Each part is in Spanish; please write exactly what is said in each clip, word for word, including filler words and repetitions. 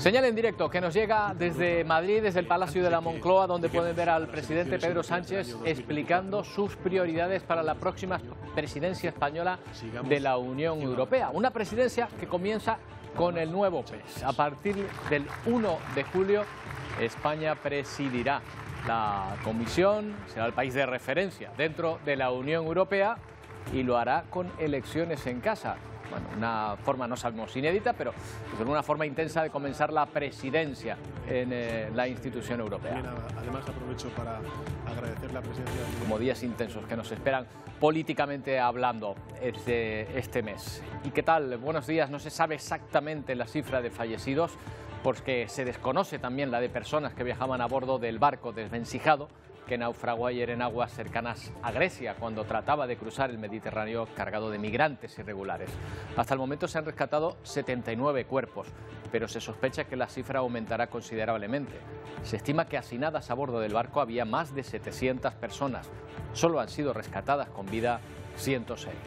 Señal en directo que nos llega desde Madrid, desde el Palacio de la Moncloa, donde pueden ver al presidente Pedro Sánchez explicando sus prioridades para la próxima presidencia española de la Unión Europea. Una presidencia que comienza con el nuevo P E S. A partir del uno de julio, España presidirá la Comisión, será el país de referencia dentro de la Unión Europea y lo hará con elecciones en casa. Bueno, una forma, no sabemos, inédita, pero con una forma intensa de comenzar la presidencia en eh, la institución europea. Bien, además aprovecho para agradecer la presencia de... Como días intensos que nos esperan políticamente hablando este, este mes. ¿Y qué tal? Buenos días. No se sabe exactamente la cifra de fallecidos porque se desconoce también la de personas que viajaban a bordo del barco desvencijado que naufragó ayer en aguas cercanas a Grecia cuando trataba de cruzar el Mediterráneo cargado de migrantes irregulares. Hasta el momento se han rescatado setenta y nueve cuerpos, pero se sospecha que la cifra aumentará considerablemente. Se estima que hacinadas a bordo del barco había más de setecientas personas. Solo han sido rescatadas con vida ciento seis.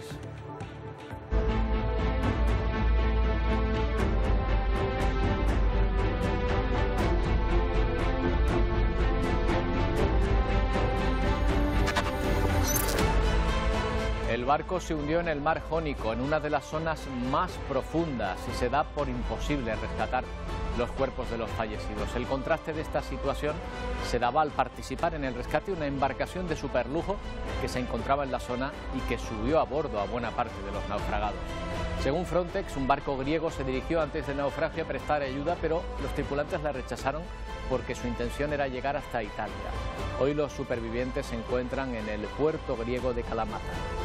El barco se hundió en el mar Jónico, en una de las zonas más profundas, y se da por imposible rescatar los cuerpos de los fallecidos. El contraste de esta situación se daba al participar en el rescate una embarcación de superlujo que se encontraba en la zona y que subió a bordo a buena parte de los naufragados. Según Frontex, un barco griego se dirigió antes del naufragio a prestar ayuda, pero los tripulantes la rechazaron porque su intención era llegar hasta Italia. Hoy los supervivientes se encuentran en el puerto griego de Kalamata.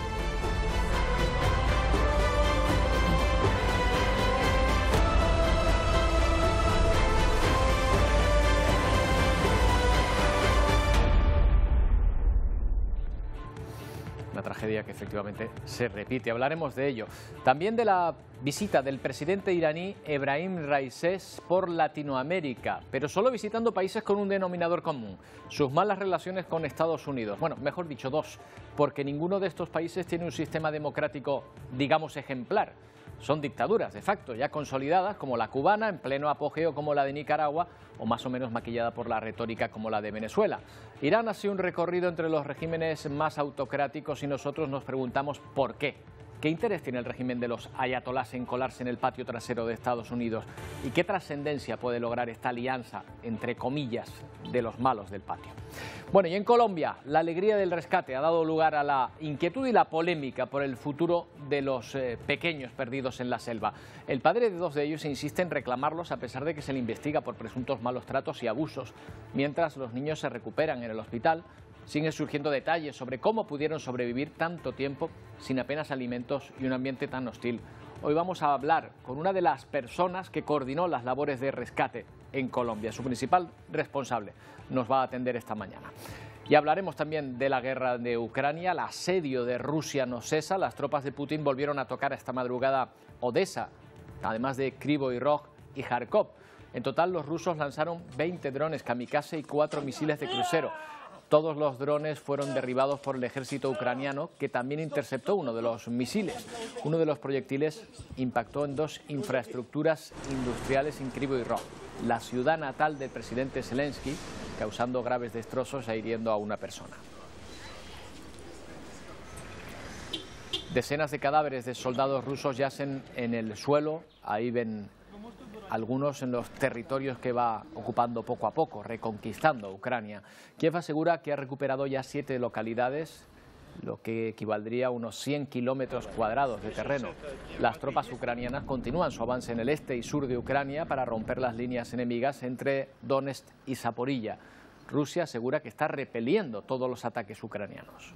Una tragedia que efectivamente se repite. Hablaremos de ello. También de la visita del presidente iraní Ebrahim Raisi por Latinoamérica, pero solo visitando países con un denominador común: sus malas relaciones con Estados Unidos. Bueno, mejor dicho, dos, porque ninguno de estos países tiene un sistema democrático, digamos, ejemplar. Son dictaduras de facto ya consolidadas, como la cubana, en pleno apogeo como la de Nicaragua, o más o menos maquillada por la retórica como la de Venezuela. Irán hace un recorrido entre los regímenes más autocráticos y nosotros nos preguntamos por qué. ¿Qué interés tiene el régimen de los ayatolás en colarse en el patio trasero de Estados Unidos? ¿Y qué trascendencia puede lograr esta alianza, entre comillas, de los malos del patio? Bueno, y en Colombia, la alegría del rescate ha dado lugar a la inquietud y la polémica por el futuro de los eh, pequeños perdidos en la selva. El padre de dos de ellos insiste en reclamarlos a pesar de que se le investiga por presuntos malos tratos y abusos. Mientras los niños se recuperan en el hospital, siguen surgiendo detalles sobre cómo pudieron sobrevivir tanto tiempo sin apenas alimentos y un ambiente tan hostil. Hoy vamos a hablar con una de las personas que coordinó las labores de rescate en Colombia. Su principal responsable nos va a atender esta mañana. Y hablaremos también de la guerra de Ucrania. El asedio de Rusia no cesa. Las tropas de Putin volvieron a tocar esta madrugada Odessa, además de Kryvyi y Rog y Kharkov. En total, los rusos lanzaron veinte drones kamikaze y cuatro misiles de crucero. Todos los drones fueron derribados por el ejército ucraniano, que también interceptó uno de los misiles. Uno de los proyectiles impactó en dos infraestructuras industriales en Kryvyi Rog, la ciudad natal del presidente Zelensky, causando graves destrozos e hiriendo a una persona. Decenas de cadáveres de soldados rusos yacen en el suelo. Ahí ven algunos en los territorios que va ocupando poco a poco, reconquistando Ucrania. Kiev asegura que ha recuperado ya siete localidades, lo que equivaldría a unos cien kilómetros cuadrados de terreno. Las tropas ucranianas continúan su avance en el este y sur de Ucrania para romper las líneas enemigas entre Donetsk y Zaporilla. Rusia asegura que está repeliendo todos los ataques ucranianos.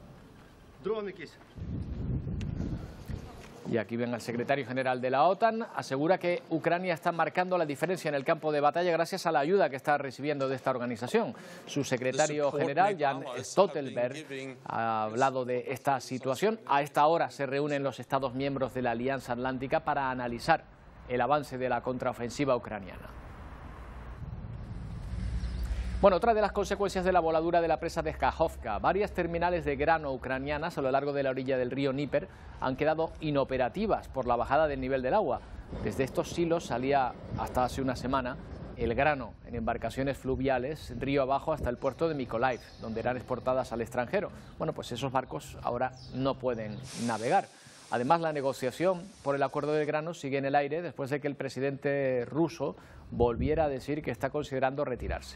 Y aquí ven al secretario general de la OTAN, asegura que Ucrania está marcando la diferencia en el campo de batalla gracias a la ayuda que está recibiendo de esta organización. Su secretario general, Jan Stoltenberg, ha hablado de esta situación. A esta hora se reúnen los Estados miembros de la Alianza Atlántica para analizar el avance de la contraofensiva ucraniana. Bueno, otra de las consecuencias de la voladura de la presa de Kakhovka, varias terminales de grano ucranianas a lo largo de la orilla del río Dnieper han quedado inoperativas por la bajada del nivel del agua. Desde estos silos salía hasta hace una semana el grano en embarcaciones fluviales río abajo hasta el puerto de Mykolaiv, donde eran exportadas al extranjero. Bueno, pues esos barcos ahora no pueden navegar. Además, la negociación por el acuerdo del grano sigue en el aire después de que el presidente ruso volviera a decir que está considerando retirarse.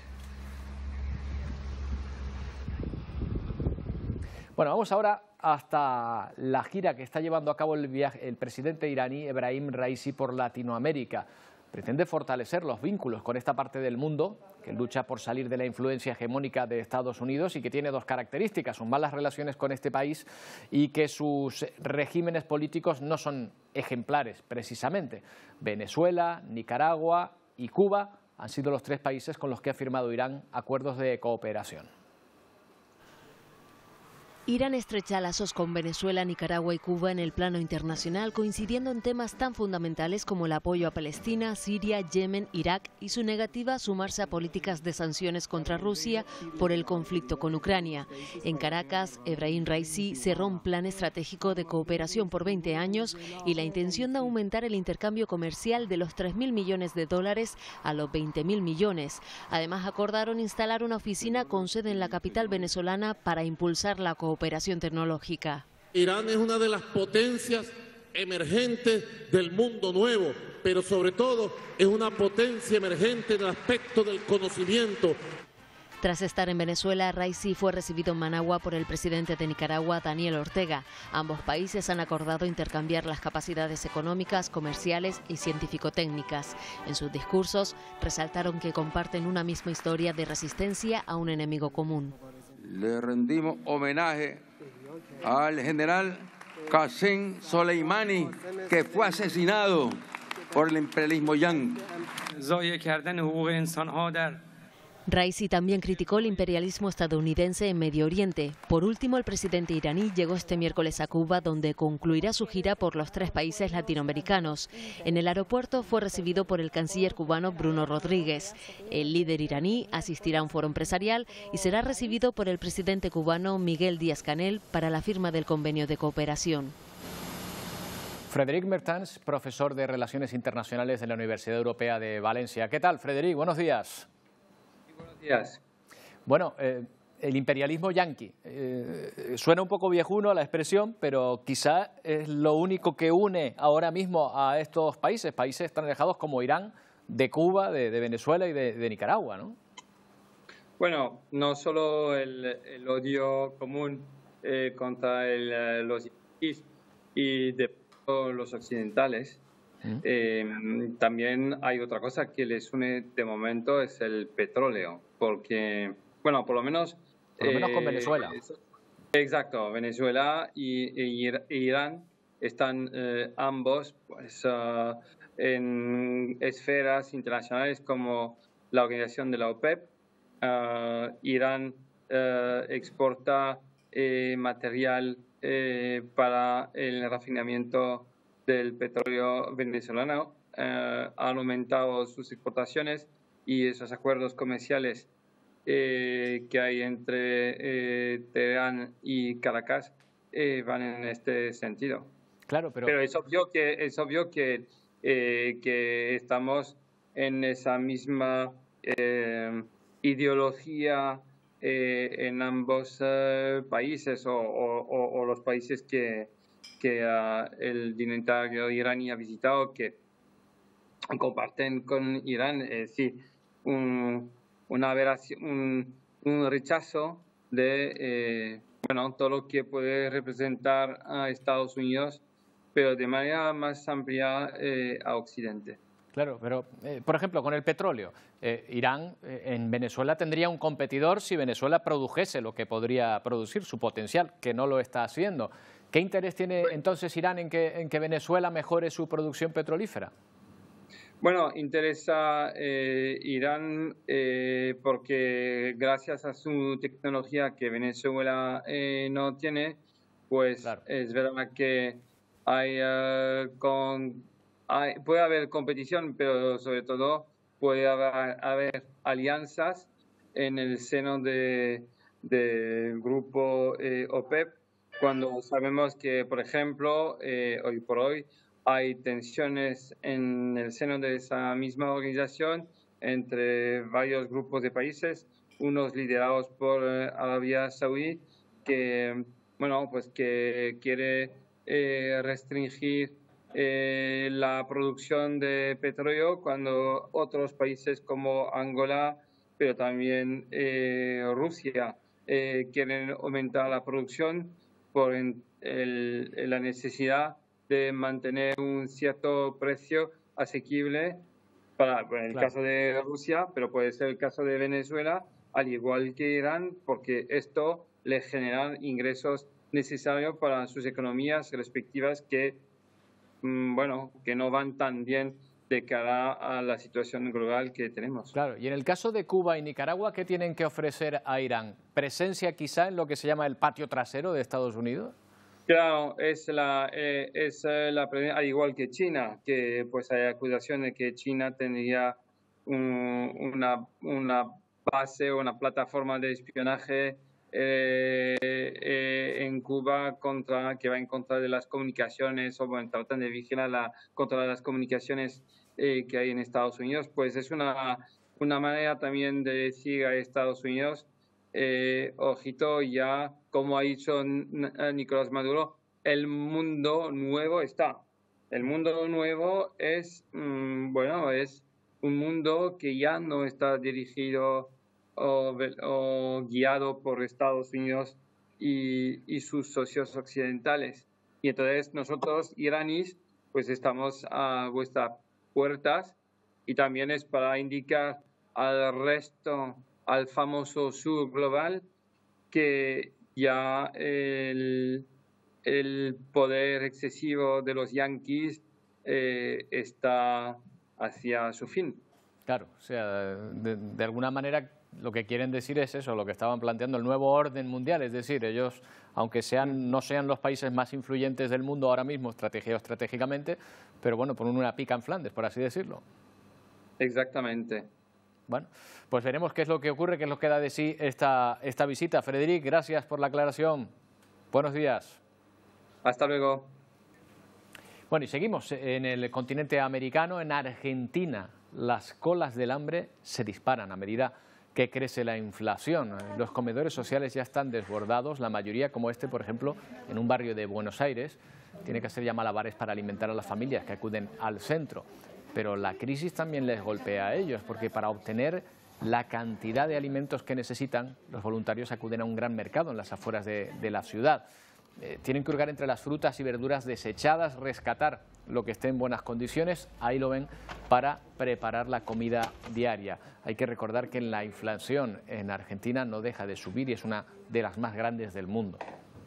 Bueno, vamos ahora hasta la gira que está llevando a cabo el, viaje, el presidente iraní Ebrahim Raisi por Latinoamérica. Pretende fortalecer los vínculos con esta parte del mundo que lucha por salir de la influencia hegemónica de Estados Unidos y que tiene dos características: sus malas relaciones con este país y que sus regímenes políticos no son ejemplares precisamente. Venezuela, Nicaragua y Cuba han sido los tres países con los que ha firmado Irán acuerdos de cooperación. Irán estrecha lazos con Venezuela, Nicaragua y Cuba en el plano internacional, coincidiendo en temas tan fundamentales como el apoyo a Palestina, Siria, Yemen, Irak y su negativa a sumarse a políticas de sanciones contra Rusia por el conflicto con Ucrania. En Caracas, Ebrahim Raisi cerró un plan estratégico de cooperación por veinte años y la intención de aumentar el intercambio comercial de los tres mil millones de dólares a los veinte mil millones. Además, acordaron instalar una oficina con sede en la capital venezolana para impulsar la cooperación. Cooperación tecnológica. Irán es una de las potencias emergentes del mundo nuevo, pero sobre todo es una potencia emergente en el aspecto del conocimiento. Tras estar en Venezuela, Raisi fue recibido en Managua por el presidente de Nicaragua, Daniel Ortega. Ambos países han acordado intercambiar las capacidades económicas, comerciales y científico-técnicas. En sus discursos resaltaron que comparten una misma historia de resistencia a un enemigo común. Le rendimos homenaje al general Qasem Soleimani, que fue asesinado por el imperialismo yanqui. Raisi también criticó el imperialismo estadounidense en Medio Oriente. Por último, el presidente iraní llegó este miércoles a Cuba, donde concluirá su gira por los tres países latinoamericanos. En el aeropuerto fue recibido por el canciller cubano Bruno Rodríguez. El líder iraní asistirá a un foro empresarial y será recibido por el presidente cubano Miguel Díaz-Canel para la firma del convenio de cooperación. Frédéric Mertens, profesor de Relaciones Internacionales de la Universidad Europea de Valencia. ¿Qué tal, Frédéric? Buenos días. Buenos días. Bueno, eh, el imperialismo yanqui. Eh, suena un poco viejuno la expresión, pero quizá es lo único que une ahora mismo a estos países, países tan alejados como Irán, de Cuba, de, de Venezuela y de, de Nicaragua, ¿no? Bueno, no solo el, el odio común eh, contra el, los yanquis y de los occidentales. Eh, también hay otra cosa que les une de momento, es el petróleo, porque, bueno, por lo menos... Por lo menos con eh, Venezuela. Exacto, Venezuela y, y Irán están eh, ambos pues, uh, en esferas internacionales como la organización de la OPEP. Uh, Irán uh, exporta eh, material eh, para el refinamiento del petróleo venezolano, eh, han aumentado sus exportaciones y esos acuerdos comerciales eh, que hay entre eh, Teherán y Caracas eh, van en este sentido. Claro, pero... pero es obvio que es obvio que, eh, que estamos en esa misma eh, ideología eh, en ambos eh, países o, o, o los países que que uh, el dignatario iraní ha visitado, que comparten con Irán, es decir, un, una aberración, un, un rechazo de eh, bueno, todo lo que puede representar a Estados Unidos, pero de manera más amplia eh, a Occidente. Claro, pero, eh, por ejemplo, con el petróleo, eh, Irán eh, en Venezuela tendría un competidor si Venezuela produjese lo que podría producir, su potencial, que no lo está haciendo. ¿Qué interés tiene entonces Irán en que, en que Venezuela mejore su producción petrolífera? Bueno, interesa eh, Irán eh, porque gracias a su tecnología que Venezuela eh, no tiene, pues claro, es verdad que hay, uh, con, hay, puede haber competición, pero sobre todo puede haber, haber alianzas en el seno de, del grupo eh, OPEP, cuando sabemos que, por ejemplo, eh, hoy por hoy hay tensiones en el seno de esa misma organización entre varios grupos de países, unos liderados por eh, Arabia Saudí, que, bueno, pues que quiere eh, restringir eh, la producción de petróleo, cuando otros países como Angola, pero también eh, Rusia, eh, quieren aumentar la producción por el, el, la necesidad de mantener un cierto precio asequible para, en el claro. caso de Rusia, pero puede ser el caso de Venezuela, al igual que Irán, porque esto le genera ingresos necesarios para sus economías respectivas que, mmm, bueno, que no van tan bien de cara a la situación global que tenemos. Claro, y en el caso de Cuba y Nicaragua, ¿qué tienen que ofrecer a Irán? ¿Presencia quizá en lo que se llama el patio trasero de Estados Unidos? Claro, es la, eh, es la al igual que China, que pues hay acusaciones de que China tendría un, una, una base o una plataforma de espionaje eh, eh, en Cuba contra que va en contra de las comunicaciones o bueno, tratan de vigilar la, contra las comunicaciones eh, que hay en Estados Unidos. Pues es una, una manera también de decir a Estados Unidos, eh, ojito, ya como ha dicho Nicolás Maduro, el mundo nuevo está. El mundo nuevo es, mmm, bueno, es un mundo que ya no está dirigido o, o guiado por Estados Unidos y, y sus socios occidentales. Y entonces nosotros, iraníes, pues estamos a vuestras puertas y también es para indicar al resto, al famoso sur global, que ya el, el poder excesivo de los yanquis eh, está hacia su fin. Claro, o sea, de, de alguna manera lo que quieren decir es eso, lo que estaban planteando, el nuevo orden mundial, es decir, ellos, aunque sean no sean los países más influyentes del mundo ahora mismo, estrategia o estratégicamente, pero bueno, ponen una pica en Flandes, por así decirlo. Exactamente. Bueno, pues veremos qué es lo que ocurre, qué es lo que da de sí esta, esta visita. Frederic, gracias por la aclaración. Buenos días. Hasta luego. Bueno, y seguimos en el continente americano, en Argentina. Las colas del hambre se disparan a medida que crece la inflación. Los comedores sociales ya están desbordados, la mayoría, como este, por ejemplo, en un barrio de Buenos Aires, tiene que hacer ya malabares para alimentar a las familias que acuden al centro. Pero la crisis también les golpea a ellos, porque para obtener la cantidad de alimentos que necesitan, los voluntarios acuden a un gran mercado en las afueras de, de la ciudad. Eh, tienen que hurgar entre las frutas y verduras desechadas, rescatar lo que esté en buenas condiciones, ahí lo ven, para preparar la comida diaria. Hay que recordar que la inflación en Argentina no deja de subir y es una de las más grandes del mundo.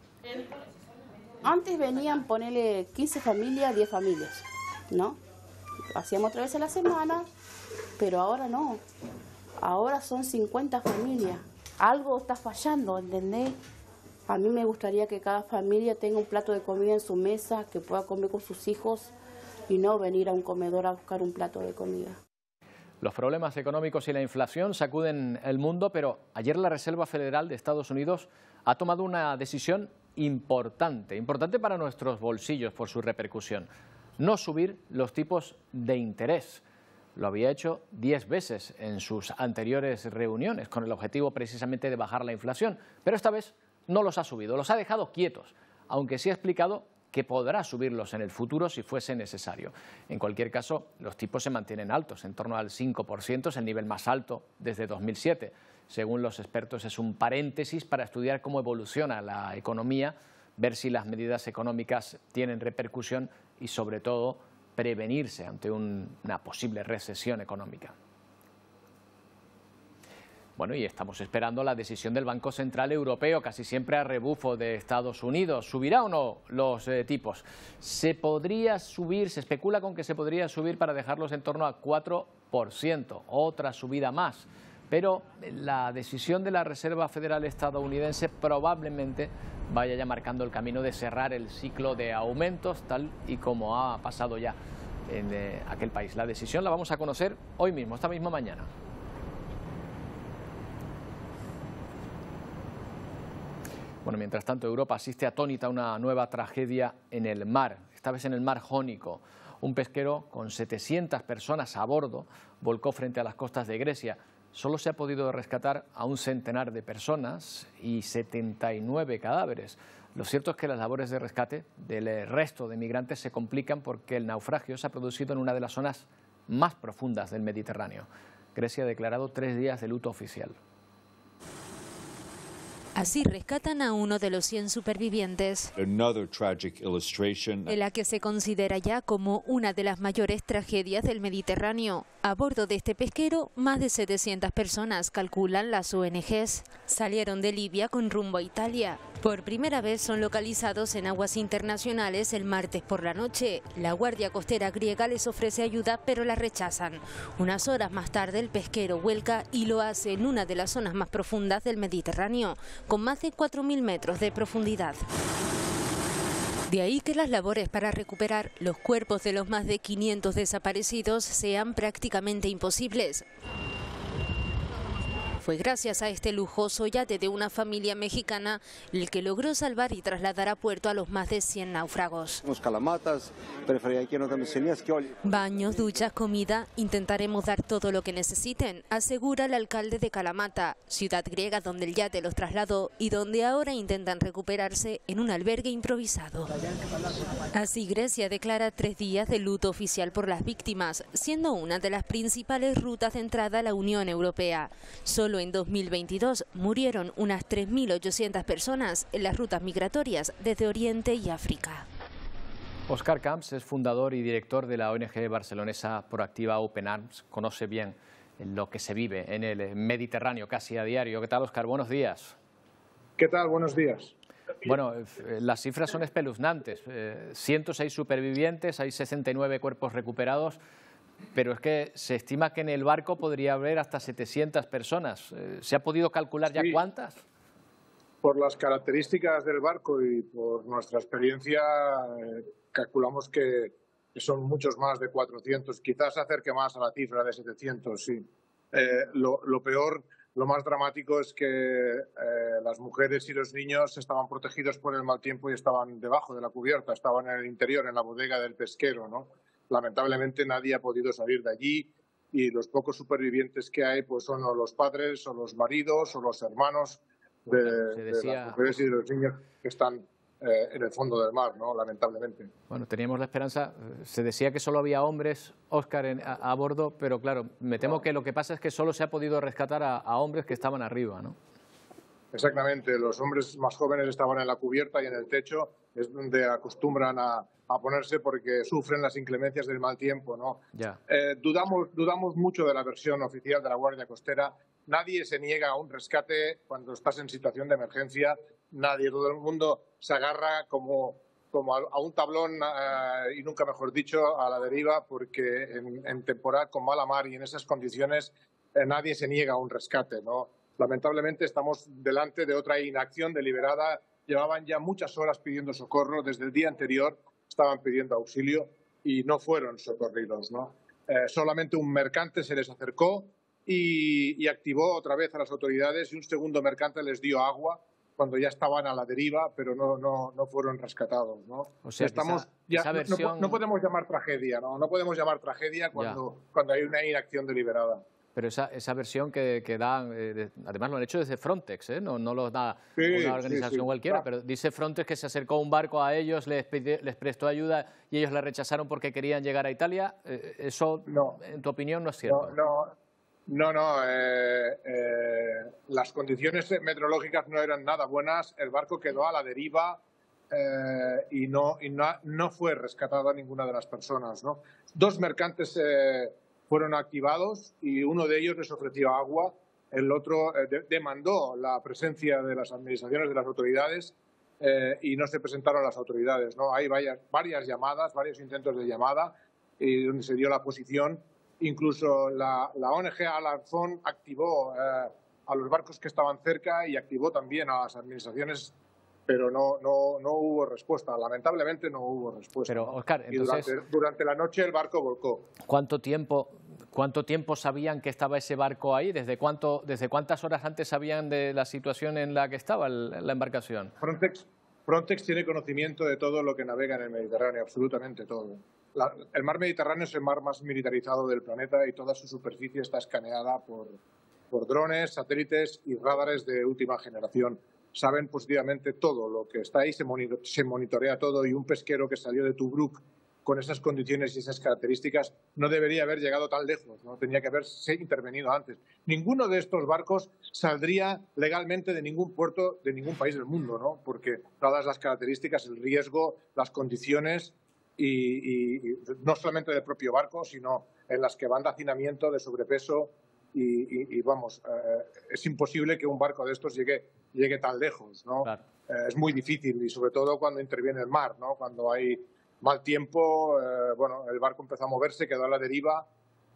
Antes venían, ponele quince familias, diez familias, ¿no? Hacíamos otra vez a la semana, pero ahora no. Ahora son cincuenta familias. Algo está fallando, ¿entendés? A mí me gustaría que cada familia tenga un plato de comida en su mesa, que pueda comer con sus hijos y no venir a un comedor a buscar un plato de comida. Los problemas económicos y la inflación sacuden el mundo, pero ayer la Reserva Federal de Estados Unidos ha tomado una decisión importante, importante para nuestros bolsillos por su repercusión. No subir los tipos de interés. Lo había hecho diez veces en sus anteriores reuniones con el objetivo precisamente de bajar la inflación, pero esta vez no los ha subido, los ha dejado quietos, aunque sí ha explicado que podrá subirlos en el futuro si fuese necesario. En cualquier caso, los tipos se mantienen altos, en torno al cinco por ciento, es el nivel más alto desde dos mil siete. Según los expertos, es un paréntesis para estudiar cómo evoluciona la economía, ver si las medidas económicas tienen repercusión y, sobre todo, prevenirse ante un, una posible recesión económica. Bueno, y estamos esperando la decisión del Banco Central Europeo, casi siempre a rebufo de Estados Unidos. ¿Subirá o no los eh, tipos? Se podría subir, se especula con que se podría subir para dejarlos en torno a cuatro por ciento, otra subida más. Pero la decisión de la Reserva Federal estadounidense probablemente vaya ya marcando el camino de cerrar el ciclo de aumentos, tal y como ha pasado ya en eh, aquel país. La decisión la vamos a conocer hoy mismo, esta misma mañana. Bueno, mientras tanto, Europa asiste atónita a una nueva tragedia en el mar, esta vez en el mar Jónico. Un pesquero con setecientas personas a bordo volcó frente a las costas de Grecia. Solo se ha podido rescatar a un centenar de personas y setenta y nueve cadáveres. Lo cierto es que las labores de rescate del resto de migrantes se complican porque el naufragio se ha producido en una de las zonas más profundas del Mediterráneo. Grecia ha declarado tres días de luto oficial. Así rescatan a uno de los cien supervivientes, en la que se considera ya como una de las mayores tragedias del Mediterráneo. A bordo de este pesquero, más de setecientas personas, calculan las O N Ges. Salieron de Libia con rumbo a Italia. Por primera vez son localizados en aguas internacionales el martes por la noche. La Guardia Costera griega les ofrece ayuda, pero la rechazan. Unas horas más tarde, el pesquero vuelca y lo hace en una de las zonas más profundas del Mediterráneo, con más de cuatro mil metros de profundidad. De ahí que las labores para recuperar los cuerpos de los más de quinientos desaparecidos sean prácticamente imposibles. Fue gracias a este lujoso yate de una familia mexicana el que logró salvar y trasladar a puerto a los más de cien náufragos. Baños, duchas, comida, intentaremos dar todo lo que necesiten, asegura el alcalde de Kalamata, ciudad griega donde el yate los trasladó y donde ahora intentan recuperarse en un albergue improvisado. Así Grecia declara tres días de luto oficial por las víctimas, siendo una de las principales rutas de entrada a la Unión Europea. Solo en dos mil veintidós murieron unas tres mil ochocientas personas en las rutas migratorias desde Oriente y África. Óscar Camps es fundador y director de la O N G barcelonesa proactiva Open Arms. Conoce bien lo que se vive en el Mediterráneo casi a diario. ¿Qué tal, Óscar? Buenos días. ¿Qué tal? Buenos días. Bueno, las cifras son espeluznantes. Eh, ciento seis supervivientes, hay sesenta y nueve cuerpos recuperados. Pero es que se estima que en el barco podría haber hasta setecientas personas. ¿Se ha podido calcular ya sí. cuántas? Por las características del barco y por nuestra experiencia, eh, calculamos que son muchos más de cuatrocientos. Quizás se acerque más a la cifra de setecientos, sí. Eh, lo, lo peor, lo más dramático es que eh, las mujeres y los niños estaban protegidos por el mal tiempo y estaban debajo de la cubierta, estaban en el interior, en la bodega del pesquero, ¿no? Lamentablemente nadie ha podido salir de allí y los pocos supervivientes que hay pues son o los padres o los maridos o los hermanos de, decía... de las mujeres y de los niños que están eh, en el fondo del mar, ¿no? Lamentablemente. Bueno, teníamos la esperanza, se decía que solo había hombres, Óscar, en, a, a bordo, pero claro, me temo no. que lo que pasa es que solo se ha podido rescatar a, a hombres que estaban arriba, ¿no? Exactamente, los hombres más jóvenes estaban en la cubierta y en el techo, es donde acostumbran a, a ponerse porque sufren las inclemencias del mal tiempo, ¿no? Ya. Eh, dudamos, dudamos mucho de la versión oficial de la Guardia Costera. Nadie se niega a un rescate cuando estás en situación de emergencia. Nadie, todo el mundo se agarra como, como a, a un tablón eh, y nunca mejor dicho a la deriva, porque en, en temporada con mala mar y en esas condiciones eh, nadie se niega a un rescate, ¿no? Lamentablemente estamos delante de otra inacción deliberada. Llevaban ya muchas horas pidiendo socorro. Desde el día anterior estaban pidiendo auxilio y no fueron socorridos, ¿no? Eh, solamente un mercante se les acercó y, y activó otra vez a las autoridades y un segundo mercante les dio agua cuando ya estaban a la deriva, pero no, no, no fueron rescatados, ¿no? O sea, estamos, esa, ya, esa versión... no, no podemos llamar tragedia, ¿no? No podemos llamar tragedia cuando, cuando hay una inacción deliberada. Pero esa, esa versión que, que dan, eh, de, además lo han hecho desde Frontex, ¿eh? no, no lo da sí, una organización sí, sí. cualquiera, pero dice Frontex que se acercó un barco a ellos, les, pide, les prestó ayuda y ellos la rechazaron porque querían llegar a Italia. Eh, ¿Eso, no, en tu opinión, no es cierto? No, no, no, no eh, eh, las condiciones meteorológicas no eran nada buenas, el barco quedó a la deriva eh, y, no, y no, no fue rescatada ninguna de las personas, ¿no? Dos mercantes... Eh, fueron activados y uno de ellos les ofreció agua, el otro eh, de, demandó la presencia de las administraciones, de las autoridades eh, y no se presentaron las autoridades, ¿no? Hay varias, varias llamadas, varios intentos de llamada y donde se dio la posición. Incluso la, la O N G Alarfón activó eh, a los barcos que estaban cerca y activó también a las administraciones, pero no, no, no hubo respuesta. Lamentablemente no hubo respuesta. Pero, Óscar, entonces... Y durante, durante la noche el barco volcó. ¿Cuánto tiempo, ¿Cuánto tiempo sabían que estaba ese barco ahí? ¿Desde, cuánto, desde cuántas horas antes sabían de la situación en la que estaba el, la embarcación? Frontex, Frontex tiene conocimiento de todo lo que navega en el Mediterráneo, absolutamente todo. La, el mar Mediterráneo es el mar más militarizado del planeta y toda su superficie está escaneada por, por drones, satélites y radares de última generación. Saben positivamente todo lo que está ahí, se, monitor, se monitorea todo, y un pesquero que salió de Tobruk con esas condiciones y esas características no debería haber llegado tan lejos, no tenía que haberse intervenido antes. Ninguno de estos barcos saldría legalmente de ningún puerto de ningún país del mundo, ¿no? Porque dadas las características, el riesgo, las condiciones, y, y, y no solamente del propio barco, sino en las que van de hacinamiento, de sobrepeso, y, y, y vamos, eh, es imposible que un barco de estos llegue, llegue tan lejos, ¿no? Claro. Eh, es muy difícil, y sobre todo cuando interviene el mar, ¿no? Cuando hay mal tiempo, eh, bueno, el barco empezó a moverse, quedó a la deriva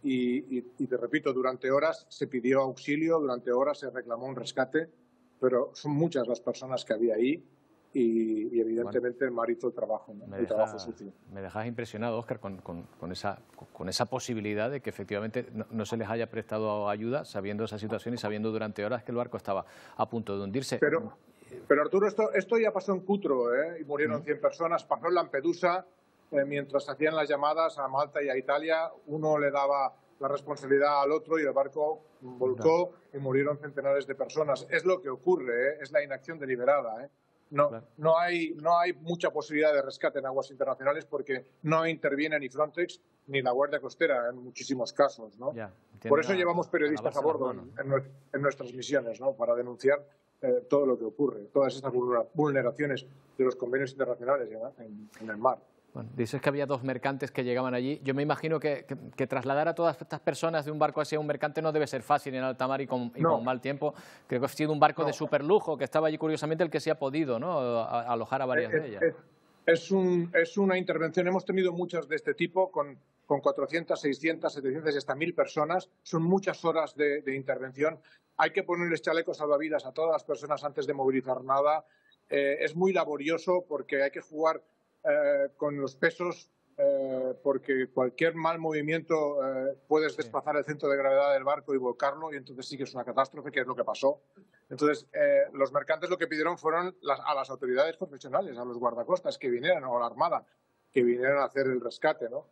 y, y, y te repito, durante horas se pidió auxilio, durante horas se reclamó un rescate, pero son muchas las personas que había ahí y, y evidentemente bueno, el mar hizo el trabajo, ¿no? el deja, trabajo sucio. Me dejas impresionado, Óscar, con, con, con, esa, con esa posibilidad de que efectivamente no, no se les haya prestado ayuda, sabiendo esa situación y sabiendo durante horas que el barco estaba a punto de hundirse. Pero, Pero Arturo, esto, esto ya pasó en Cutro, ¿eh? Y murieron cien personas. Pasó en Lampedusa, eh, mientras hacían las llamadas a Malta y a Italia, uno le daba la responsabilidad al otro y el barco volcó y murieron centenares de personas. Es lo que ocurre, ¿eh? Es la inacción deliberada, ¿eh? No, claro. no, hay, no hay mucha posibilidad de rescate en aguas internacionales porque no interviene ni Frontex ni la Guardia Costera en muchísimos casos, ¿no? Ya, Por eso a, llevamos periodistas a, a bordo en, en nuestras misiones, ¿no? Para denunciar Eh, todo lo que ocurre, todas estas vulneraciones de los convenios internacionales en, en el mar. Bueno, dices que había dos mercantes que llegaban allí. Yo me imagino que, que, que trasladar a todas estas personas de un barco hacia un mercante no debe ser fácil en alta mar y con, y no. con mal tiempo. Creo que ha sido un barco no. de superlujo, que estaba allí curiosamente el que se ha podido, ¿no? a, a alojar a varias es, de ellas. Es, es, un, es una intervención, hemos tenido muchas de este tipo, con, con cuatrocientas, seiscientas, setecientas y hasta mil personas. Son muchas horas de, de intervención. Hay que ponerles chalecos salvavidas a todas las personas antes de movilizar nada. Eh, es muy laborioso porque hay que jugar eh, con los pesos, eh, porque cualquier mal movimiento eh, puedes desplazar el centro de gravedad del barco y volcarlo, y entonces sí que es una catástrofe, que es lo que pasó. Entonces, eh, los mercantes lo que pidieron fueron las, a las autoridades profesionales, a los guardacostas que vinieran, o a la Armada, que vinieran a hacer el rescate, ¿no?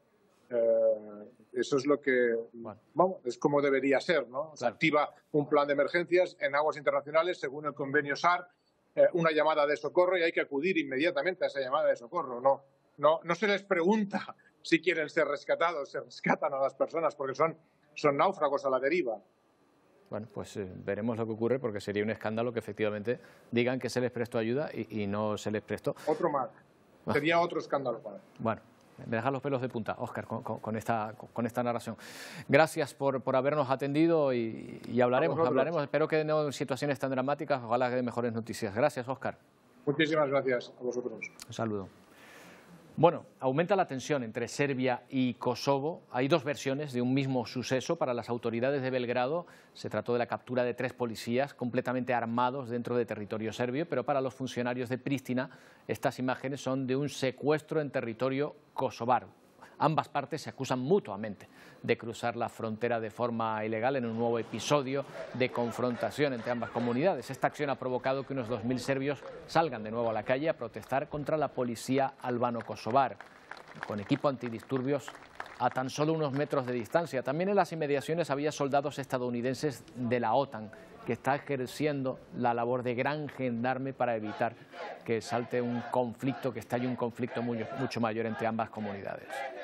Eh, eso es lo que, bueno. vamos, es como debería ser, ¿no? Se claro. activa un plan de emergencias en aguas internacionales según el convenio S A R, eh, una llamada de socorro, y hay que acudir inmediatamente a esa llamada de socorro. No, no, no se les pregunta si quieren ser rescatados, se rescatan a las personas porque son, son náufragos a la deriva. Bueno, pues eh, veremos lo que ocurre, porque sería un escándalo que efectivamente digan que se les prestó ayuda y, y no se les prestó. Otro más. Sería ah. otro escándalo para él. Bueno. Me deja los pelos de punta, Óscar, con, con, con, esta, con esta narración. Gracias por, por habernos atendido y, y hablaremos, hablaremos. Espero que no en situaciones tan dramáticas, ojalá que de mejores noticias. Gracias, Óscar. Muchísimas gracias a vosotros. Un saludo. Bueno, aumenta la tensión entre Serbia y Kosovo. Hay dos versiones de un mismo suceso. Para las autoridades de Belgrado se trató de la captura de tres policías completamente armados dentro de territorio serbio, pero para los funcionarios de Pristina estas imágenes son de un secuestro en territorio kosovar. Ambas partes se acusan mutuamente de cruzar la frontera de forma ilegal en un nuevo episodio de confrontación entre ambas comunidades. Esta acción ha provocado que unos dos mil serbios salgan de nuevo a la calle a protestar contra la policía albano-kosovar, con equipo antidisturbios a tan solo unos metros de distancia. También en las inmediaciones había soldados estadounidenses de la OTAN, que está ejerciendo la labor de gran gendarme para evitar que salte un conflicto, que estalle un conflicto muy, mucho mayor entre ambas comunidades.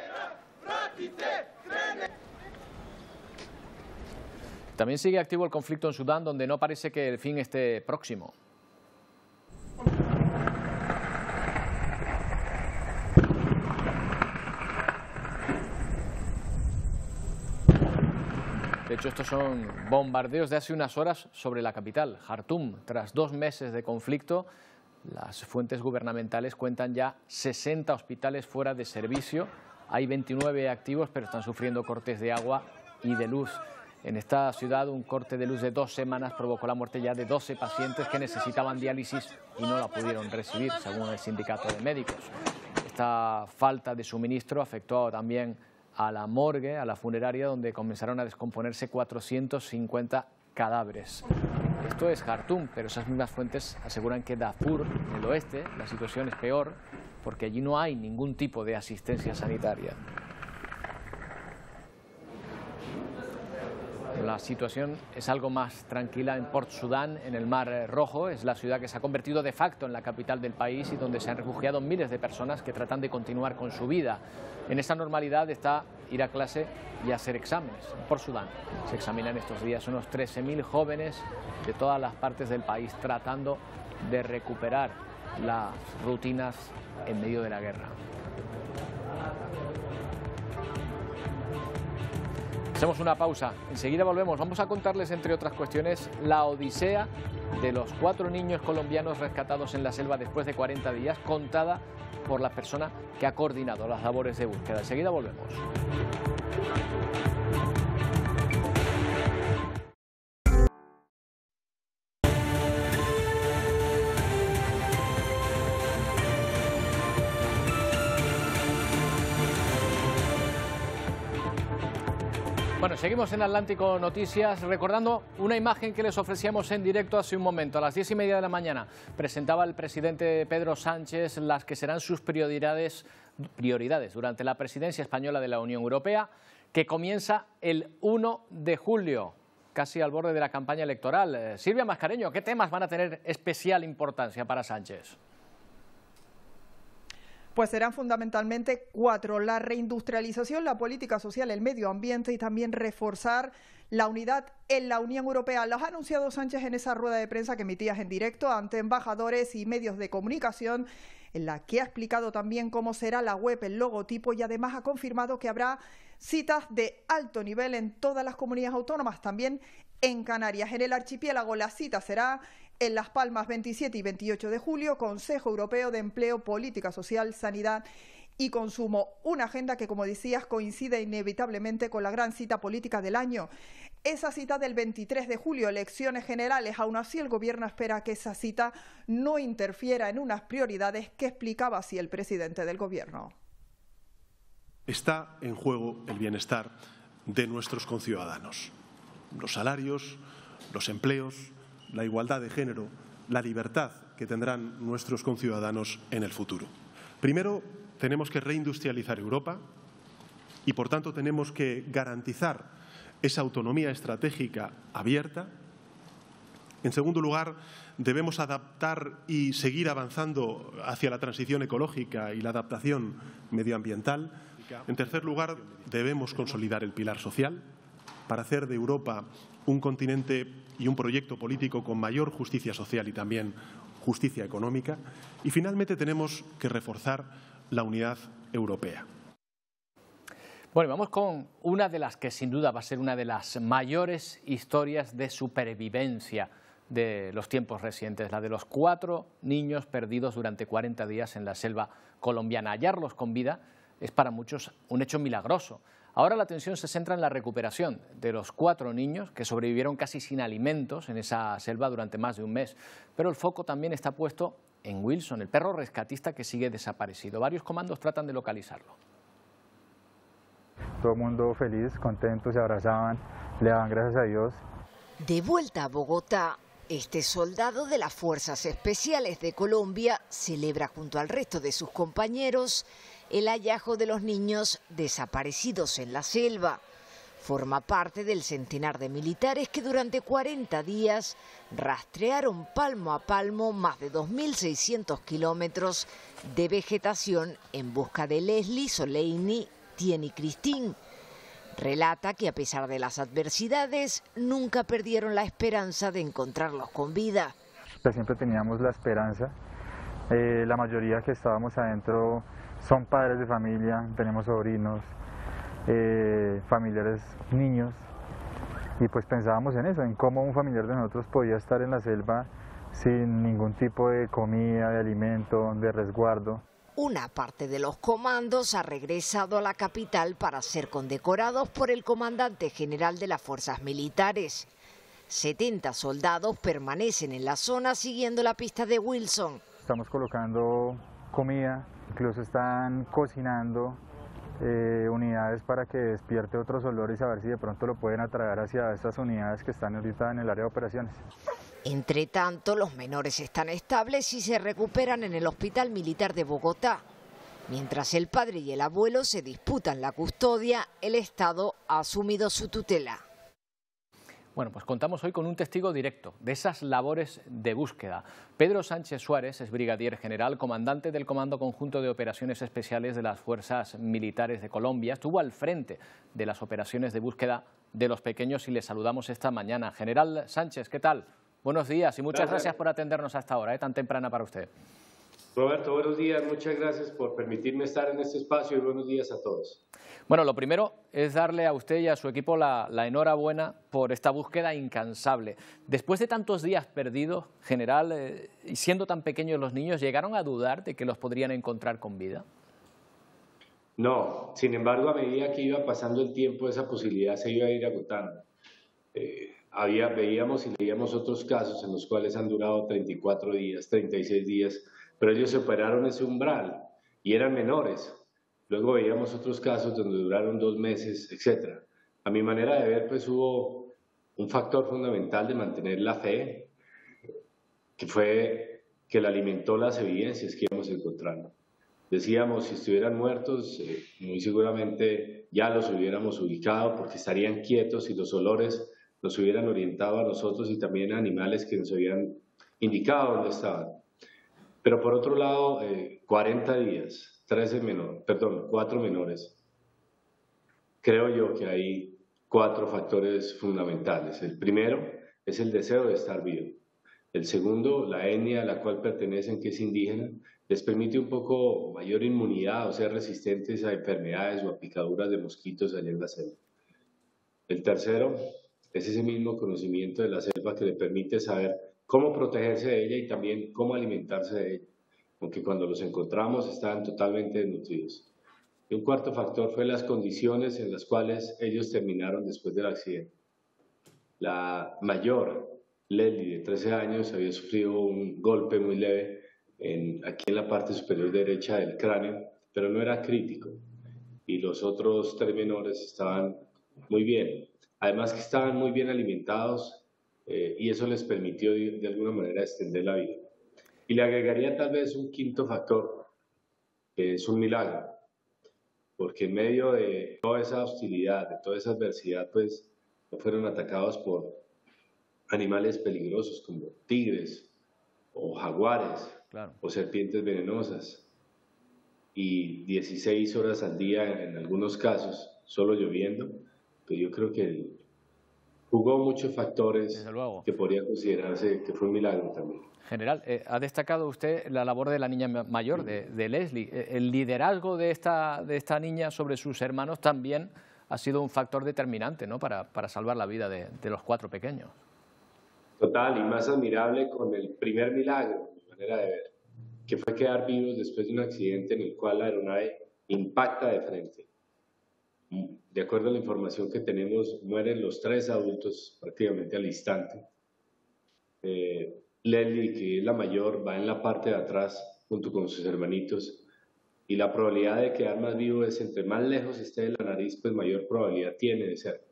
También sigue activo el conflicto en Sudán, donde no parece que el fin esté próximo. De hecho, estos son bombardeos de hace unas horas sobre la capital, Jartum. Tras dos meses de conflicto, las fuentes gubernamentales cuentan ya sesenta hospitales fuera de servicio. Hay veintinueve activos, pero están sufriendo cortes de agua y de luz. En esta ciudad, un corte de luz de dos semanas provocó la muerte ya de doce pacientes que necesitaban diálisis y no la pudieron recibir, según el sindicato de médicos. Esta falta de suministro afectó también a la morgue, a la funeraria, donde comenzaron a descomponerse cuatrocientos cincuenta cadáveres. Esto es Jartum, pero esas mismas fuentes aseguran que Darfur, en el oeste, la situación es peor, porque allí no hay ningún tipo de asistencia sanitaria. La situación es algo más tranquila en Port Sudán, en el Mar Rojo. Es la ciudad que se ha convertido de facto en la capital del país y donde se han refugiado miles de personas que tratan de continuar con su vida. En esta normalidad está ir a clase y hacer exámenes. En Port Sudán se examinan estos días unos trece mil jóvenes de todas las partes del país tratando de recuperar las rutinas en medio de la guerra. Hacemos una pausa, enseguida volvemos. Vamos a contarles, entre otras cuestiones, la odisea de los cuatro niños colombianos rescatados en la selva después de cuarenta días, contada por la persona que ha coordinado las labores de búsqueda. Enseguida volvemos. Bueno, seguimos en Atlántico Noticias, recordando una imagen que les ofrecíamos en directo hace un momento. A las diez y media de la mañana presentaba el presidente Pedro Sánchez las que serán sus prioridades, prioridades durante la presidencia española de la Unión Europea, que comienza el uno de julio, casi al borde de la campaña electoral. Eh, Silvia Mascareño, ¿qué temas van a tener especial importancia para Sánchez? Pues serán fundamentalmente cuatro: la reindustrialización, la política social, el medio ambiente y también reforzar la unidad en la Unión Europea. Lo ha anunciado Sánchez en esa rueda de prensa que emitías en directo ante embajadores y medios de comunicación, en la que ha explicado también cómo será la web, el logotipo, y además ha confirmado que habrá citas de alto nivel en todas las comunidades autónomas, también en Canarias. En el archipiélago la cita será en Las Palmas veintisiete y veintiocho de julio, Consejo Europeo de Empleo, Política Social, Sanidad y Consumo. Una agenda que, como decías, coincide inevitablemente con la gran cita política del año. Esa cita del veintitrés de julio, elecciones generales. Aún así, el Gobierno espera que esa cita no interfiera en unas prioridades que explicaba así el presidente del Gobierno. Está en juego el bienestar de nuestros conciudadanos. Los salarios, los empleos, la igualdad de género, la libertad que tendrán nuestros conciudadanos en el futuro. Primero, tenemos que reindustrializar Europa y, por tanto, tenemos que garantizar esa autonomía estratégica abierta. En segundo lugar, debemos adaptar y seguir avanzando hacia la transición ecológica y la adaptación medioambiental. En tercer lugar, debemos consolidar el pilar social para hacer de Europa un continente y un proyecto político con mayor justicia social y también justicia económica. Y finalmente tenemos que reforzar la unidad europea. Bueno, vamos con una de las que sin duda va a ser una de las mayores historias de supervivencia de los tiempos recientes, la de los cuatro niños perdidos durante cuarenta días en la selva colombiana. Hallarlos con vida es para muchos un hecho milagroso. Ahora la atención se centra en la recuperación de los cuatro niños que sobrevivieron casi sin alimentos en esa selva durante más de un mes. Pero el foco también está puesto en Wilson, el perro rescatista que sigue desaparecido. Varios comandos tratan de localizarlo. Todo el mundo feliz, contento, se abrazaban, le daban gracias a Dios. De vuelta a Bogotá, este soldado de las Fuerzas Especiales de Colombia celebra junto al resto de sus compañeros el hallazgo de los niños desaparecidos en la selva. Forma parte del centenar de militares que durante cuarenta días rastrearon palmo a palmo más de dos mil seiscientos kilómetros de vegetación en busca de Leslie, Soleini, Tien y Christine. Relata que a pesar de las adversidades, nunca perdieron la esperanza de encontrarlos con vida. Siempre teníamos la esperanza. Eh, la mayoría que estábamos adentro son padres de familia, tenemos sobrinos, eh, familiares, niños, y pues pensábamos en eso, en cómo un familiar de nosotros podía estar en la selva sin ningún tipo de comida, de alimento, de resguardo. Una parte de los comandos ha regresado a la capital para ser condecorados por el comandante general de las fuerzas militares. setenta soldados permanecen en la zona siguiendo la pista de Wilson. Estamos colocando comida, incluso están cocinando eh, unidades para que despierte otros olores, a ver si de pronto lo pueden atraer hacia estas unidades que están ahorita en el área de operaciones. Entre tanto, los menores están estables y se recuperan en el Hospital Militar de Bogotá. Mientras el padre y el abuelo se disputan la custodia, el Estado ha asumido su tutela. Bueno, pues contamos hoy con un testigo directo de esas labores de búsqueda. Pedro Sánchez Suárez es brigadier general, comandante del Comando Conjunto de Operaciones Especiales de las Fuerzas Militares de Colombia. Estuvo al frente de las operaciones de búsqueda de los pequeños y le saludamos esta mañana. General Sánchez, ¿qué tal? Buenos días y muchas gracias, gracias por atendernos a esta hora, ¿eh? Tan temprana para usted. Roberto, buenos días, muchas gracias por permitirme estar en este espacio y buenos días a todos. Bueno, lo primero es darle a usted y a su equipo la, la enhorabuena por esta búsqueda incansable. Después de tantos días perdidos, general, eh, y siendo tan pequeños los niños, ¿llegaron a dudar de que los podrían encontrar con vida? No, sin embargo, a medida que iba pasando el tiempo, esa posibilidad se iba a ir agotando. Eh, había, veíamos y leíamos otros casos en los cuales han durado treinta y cuatro días, treinta y seis días, pero ellos superaron ese umbral y eran menores. Luego veíamos otros casos donde duraron dos meses, etcétera. A mi manera de ver, pues hubo un factor fundamental de mantener la fe, que fue que le alimentó las evidencias que íbamos encontrando. Decíamos, si estuvieran muertos, eh, muy seguramente ya los hubiéramos ubicado porque estarían quietos y los olores nos hubieran orientado a nosotros y también a animales que nos habían indicado dónde estaban. Pero por otro lado, eh, cuarenta días, trece menores, perdón, cuatro menores. Creo yo que hay cuatro factores fundamentales. El primero es el deseo de estar vivo. El segundo, la etnia a la cual pertenecen, que es indígena, les permite un poco mayor inmunidad o ser resistentes a enfermedades o a picaduras de mosquitos allá en la selva. El tercero es ese mismo conocimiento de la selva que le permite saber cómo protegerse de ella y también cómo alimentarse de ella, aunque cuando los encontramos estaban totalmente desnutridos. Y un cuarto factor fue las condiciones en las cuales ellos terminaron después del accidente. La mayor, Leslie, de trece años, había sufrido un golpe muy leve en, aquí en la parte superior derecha del cráneo, pero no era crítico. Y los otros tres menores estaban muy bien. Además que estaban muy bien alimentados, Eh, y eso les permitió de, de alguna manera extender la vida. Y le agregaría tal vez un quinto factor, que es un milagro, porque en medio de toda esa hostilidad, de toda esa adversidad, pues no fueron atacados por animales peligrosos como tigres o jaguares, claro, o serpientes venenosas. Y dieciséis horas al día en algunos casos, solo lloviendo, pues yo creo que el, jugó muchos factores que podría considerarse que fue un milagro también. General, eh, ha destacado usted la labor de la niña mayor, de, de Leslie. El liderazgo de esta, de esta niña sobre sus hermanos también ha sido un factor determinante, ¿no?, para, para salvar la vida de, de los cuatro pequeños. Total, y más admirable con el primer milagro, mi manera de ver, que fue quedar vivos después de un accidente en el cual la aeronave impacta de frente. De acuerdo a la información que tenemos, mueren los tres adultos prácticamente al instante. Eh, Leslie, que es la mayor, va en la parte de atrás junto con sus hermanitos y la probabilidad de quedar más vivo es entre más lejos esté de la nariz, pues mayor probabilidad tiene de ser.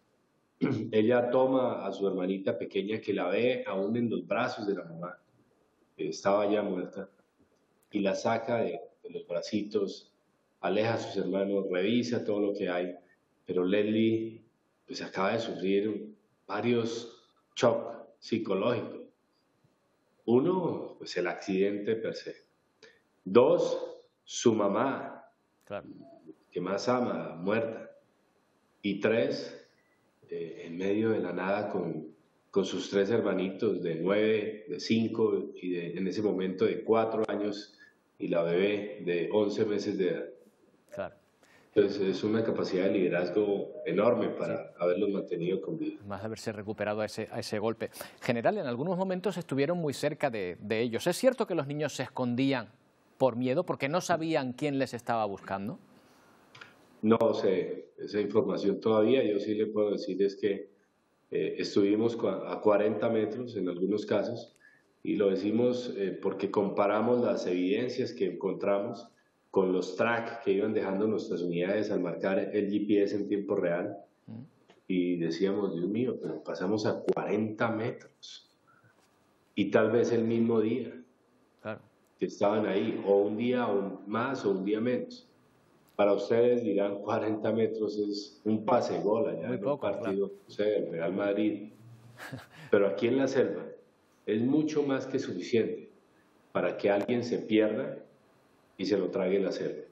Ella toma a su hermanita pequeña que la ve aún en los brazos de la mamá, que estaba ya muerta, y la saca de, de los bracitos, aleja a sus hermanos, revisa todo lo que hay, pero Leslie pues acaba de sufrir varios shocks psicológicos. Uno, pues el accidente per se. Dos, su mamá, claro, que más ama, muerta. Y tres, eh, en medio de la nada con, con sus tres hermanitos de nueve, de cinco y de, en ese momento de cuatro años y la bebé de once meses de edad. Claro. Entonces es una capacidad de liderazgo enorme para sí. haberlos mantenido con vida. Más de haberse recuperado a ese, a ese golpe. General, en algunos momentos estuvieron muy cerca de, de ellos. ¿Es cierto que los niños se escondían por miedo, porque no sabían quién les estaba buscando? No sé esa información todavía. Yo sí le puedo decir es que eh, estuvimos a cuarenta metros en algunos casos y lo decimos eh, porque comparamos las evidencias que encontramos con los track que iban dejando nuestras unidades al marcar el G P S en tiempo real. Y decíamos, Dios mío, pero pasamos a cuarenta metros. Y tal vez el mismo día claro. que estaban ahí, o un día o más o un día menos. Para ustedes dirán cuarenta metros es un pase de gol allá en un partido, claro. O sea, el Real Madrid. Pero aquí en la selva es mucho más que suficiente para que alguien se pierda y se lo trague la selva.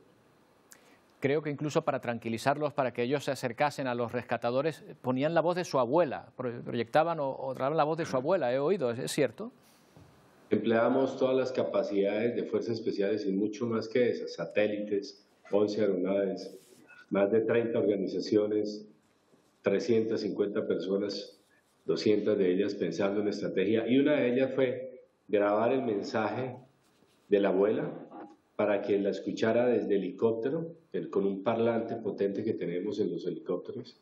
Creo que incluso para tranquilizarlos, para que ellos se acercasen a los rescatadores, ponían la voz de su abuela, proyectaban o, o traían la voz de su abuela, he oído, ¿es cierto? Empleamos todas las capacidades de fuerzas especiales y mucho más que esas, satélites, once aeronaves, más de treinta organizaciones, trescientas cincuenta personas, doscientas de ellas pensando en estrategia, y una de ellas fue grabar el mensaje de la abuela para que la escuchara desde el helicóptero, el, con un parlante potente que tenemos en los helicópteros,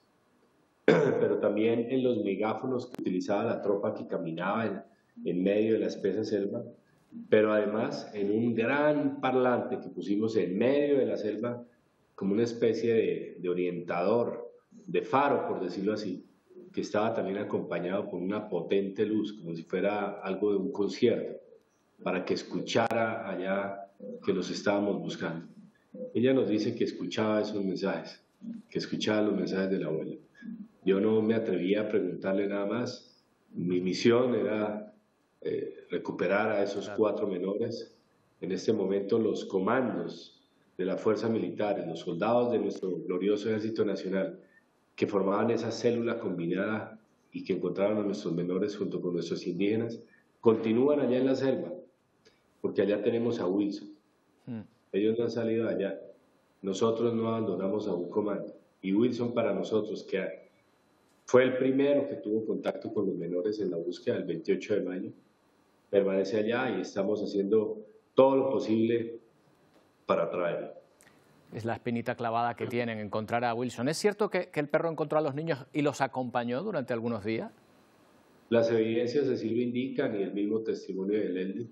pero también en los megáfonos que utilizaba la tropa que caminaba en, en medio de la espesa selva, pero además en un gran parlante que pusimos en medio de la selva como una especie de, de orientador, de faro, por decirlo así, que estaba también acompañado por una potente luz, como si fuera algo de un concierto, para que escuchara allá que los estábamos buscando. Ella nos dice que escuchaba esos mensajes, que escuchaba los mensajes de la abuela. Yo no me atrevía a preguntarle nada más. Mi misión era eh, recuperar a esos cuatro menores. En este momento los comandos de las fuerzas militares, los soldados de nuestro glorioso Ejército Nacional, que formaban esa célula combinada y que encontraron a nuestros menores junto con nuestros indígenas, continúan allá en la selva, porque allá tenemos a Wilson. Hmm. Ellos no han salido de allá. Nosotros no abandonamos a un comando. Y Wilson para nosotros, que fue el primero que tuvo contacto con los menores en la búsqueda el veintiocho de mayo, permanece allá y estamos haciendo todo lo posible para traerlo. Es la espinita clavada que tienen, encontrar a Wilson. ¿Es cierto que, que el perro encontró a los niños y los acompañó durante algunos días? Las evidencias así lo indican y el mismo testimonio de Leslie.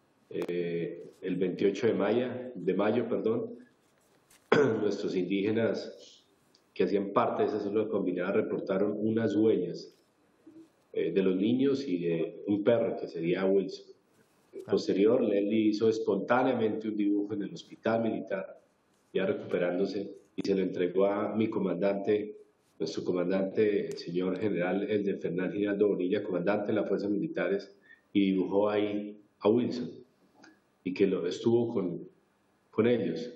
Eh, el veintiocho de mayo, de mayo perdón, nuestros indígenas que hacían parte de esa célula combinada reportaron unas huellas eh, de los niños y de un perro que sería Wilson. Posterior, Leslie hizo espontáneamente un dibujo en el hospital militar, ya recuperándose, y se lo entregó a mi comandante, nuestro comandante, el señor general el de Fernán Giraldo Bonilla, comandante de las fuerzas militares, y dibujó ahí a Wilson, y que lo estuvo con, con ellos.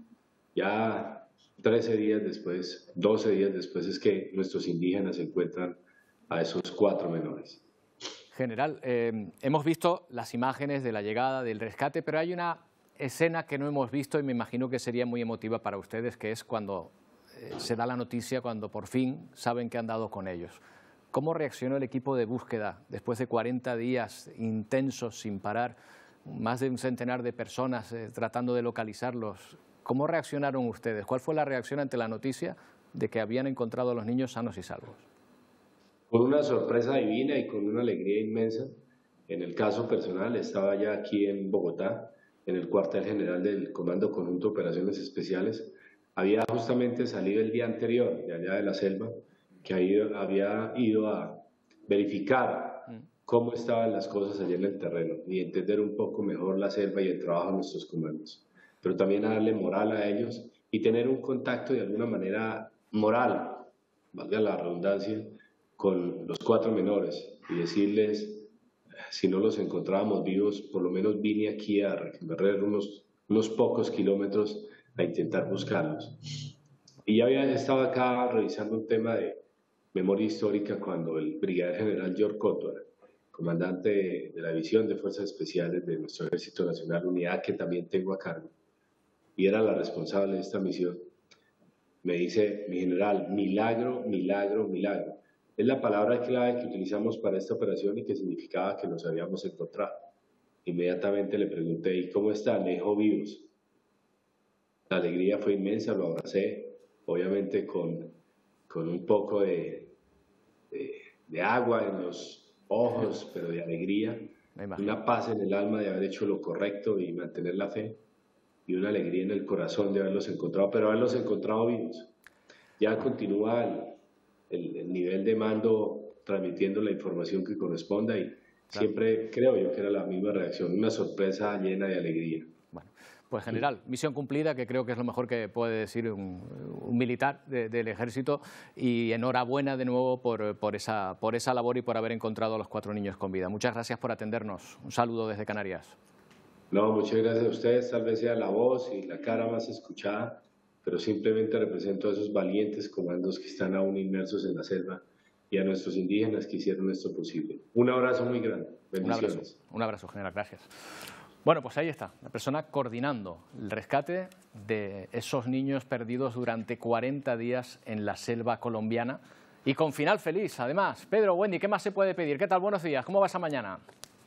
Ya trece días después, doce días después, es que nuestros indígenas encuentran a esos cuatro menores. General, eh, hemos visto las imágenes de la llegada, del rescate, pero hay una escena que no hemos visto y me imagino que sería muy emotiva para ustedes, que es cuando eh, se da la noticia, cuando por fin saben que han dado con ellos. ¿Cómo reaccionó el equipo de búsqueda después de cuarenta días intensos sin parar, más de un centenar de personas eh, tratando de localizarlos? ¿Cómo reaccionaron ustedes? ¿Cuál fue la reacción ante la noticia de que habían encontrado a los niños sanos y salvos? Con una sorpresa divina y con una alegría inmensa. En el caso personal, estaba ya aquí en Bogotá, en el cuartel general del Comando Conjunto de Operaciones Especiales. Había justamente salido el día anterior de allá de la selva, que había ido a verificar cómo estaban las cosas allá en el terreno y entender un poco mejor la selva y el trabajo de nuestros comandos, pero también a darle moral a ellos y tener un contacto de alguna manera moral, valga la redundancia, con los cuatro menores y decirles, si no los encontrábamos vivos, por lo menos vine aquí a recorrer unos, unos pocos kilómetros a intentar buscarlos. Y ya había estado acá revisando un tema de memoria histórica cuando el brigadier general George Cotwell, comandante de, de la División de Fuerzas Especiales de nuestro Ejército Nacional, unidad que también tengo a cargo, y era la responsable de esta misión, me dice, mi general, milagro, milagro, milagro. Es la palabra clave que utilizamos para esta operación y que significaba que nos habíamos encontrado. Inmediatamente le pregunté, ¿y cómo están? Me dijo, vivos. La alegría fue inmensa, lo abracé, obviamente con, con un poco de, de, de agua en los ojos, pero de alegría, una paz en el alma de haber hecho lo correcto y mantener la fe. y una alegría en el corazón de haberlos encontrado, pero haberlos encontrado vivos. Ya continúa el, el, el nivel de mando transmitiendo la información que corresponda y claro, siempre creo yo que era la misma reacción, una sorpresa llena de alegría. Bueno, pues general, misión cumplida, que creo que es lo mejor que puede decir un, un militar de, del ejército, y enhorabuena de nuevo por, por, esa, por esa labor y por haber encontrado a los cuatro niños con vida. Muchas gracias por atendernos. Un saludo desde Canarias. No, muchas gracias a ustedes. Tal vez sea la voz y la cara más escuchada, pero simplemente represento a esos valientes comandos que están aún inmersos en la selva y a nuestros indígenas que hicieron esto posible. Un abrazo muy grande. Bendiciones. Un abrazo, un abrazo, general. Gracias. Bueno, pues ahí está, la persona coordinando el rescate de esos niños perdidos durante cuarenta días en la selva colombiana y con final feliz, además. Pedro, Wendy, ¿qué más se puede pedir? ¿Qué tal? Buenos días. ¿Cómo va esa mañana?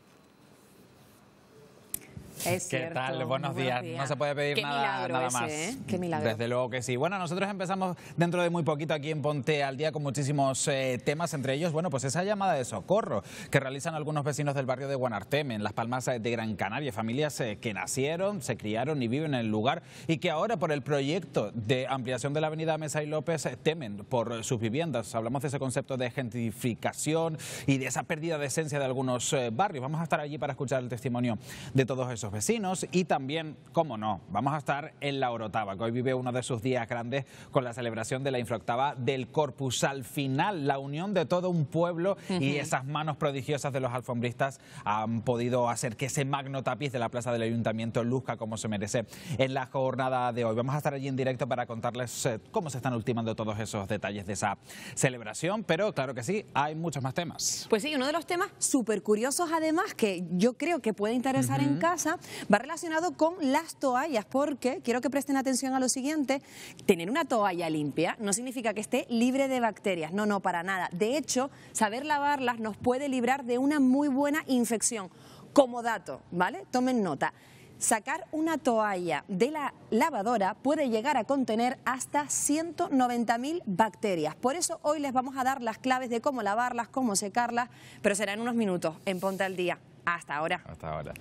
Es ¿Qué tal? Buenos, Buenos días. días. No se puede pedir Qué nada, milagro nada ese, más. ¿eh? Qué milagro. Desde luego que sí. Bueno, nosotros empezamos dentro de muy poquito aquí en Ponte al Día con muchísimos eh, temas, entre ellos, bueno, pues esa llamada de socorro que realizan algunos vecinos del barrio de Guanarteme, en Las Palmas de Gran Canaria, familias eh, que nacieron, se criaron y viven en el lugar y que ahora por el proyecto de ampliación de la avenida Mesa y López eh, temen por sus viviendas. Hablamos de ese concepto de gentrificación y de esa pérdida de esencia de algunos eh, barrios. Vamos a estar allí para escuchar el testimonio de todos esos vecinos y también, cómo no, vamos a estar en la Orotava, que hoy vive uno de sus días grandes con la celebración de la infraoctava del Corpus. Al final, la unión de todo un pueblo uh-huh. y esas manos prodigiosas de los alfombristas han podido hacer que ese magno tapiz de la plaza del Ayuntamiento luzca como se merece en la jornada de hoy. Vamos a estar allí en directo para contarles eh, cómo se están ultimando todos esos detalles de esa celebración, pero claro que sí, hay muchos más temas. Pues sí, uno de los temas súper curiosos además, que yo creo que puede interesar uh-huh. en casa, va relacionado con las toallas, porque quiero que presten atención a lo siguiente: tener una toalla limpia no significa que esté libre de bacterias, no, no, para nada. De hecho, saber lavarlas nos puede librar de una muy buena infección. Como dato, ¿vale? Tomen nota. Sacar una toalla de la lavadora puede llegar a contener hasta ciento noventa mil bacterias. Por eso hoy les vamos a dar las claves de cómo lavarlas, cómo secarlas, pero será en unos minutos en Ponte al Día. Hasta ahora. Hasta ahora.